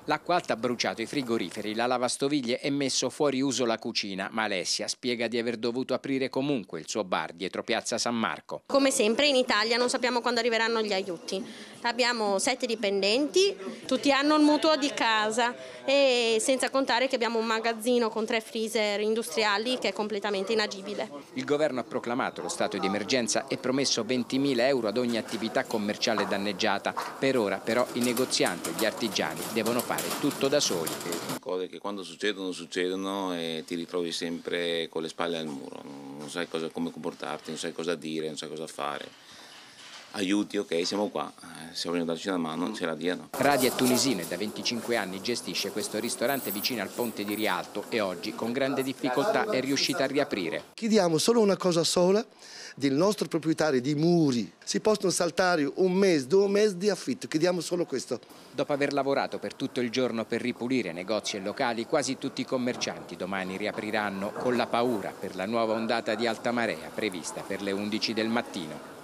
L'acqua alta ha bruciato i frigoriferi, la lavastoviglie e messo fuori uso la cucina, ma Alessia spiega di aver dovuto aprire comunque il suo bar dietro Piazza San Marco. Come sempre in Italia non sappiamo quando arriveranno gli aiuti. Abbiamo 7 dipendenti, tutti hanno il mutuo di casa e senza contare che abbiamo un magazzino con 3 freezer industriali che è completamente inagibile. Il governo ha proclamato lo stato di emergenza e promesso 20.000 euro ad ogni attività commerciale danneggiata. Per ora però i negozianti e gli artigiani devono fare tutto da soli. Cose che quando succedono e ti ritrovi sempre con le spalle al muro, non sai come comportarti, non sai cosa dire, non sai cosa fare. Aiuti, ok, siamo qua, se vogliono darci una mano ce la diano. Radia è tunisina e da 25 anni gestisce questo ristorante vicino al ponte di Rialto e oggi con grande difficoltà è riuscita a riaprire. Chiediamo solo una cosa sola del nostro proprietario di muri. Si possono saltare 1 mese, 2 mesi di affitto, chiediamo solo questo. Dopo aver lavorato per tutto il giorno per ripulire negozi e locali, quasi tutti i commercianti domani riapriranno con la paura per la nuova ondata di alta marea prevista per le 11 del mattino.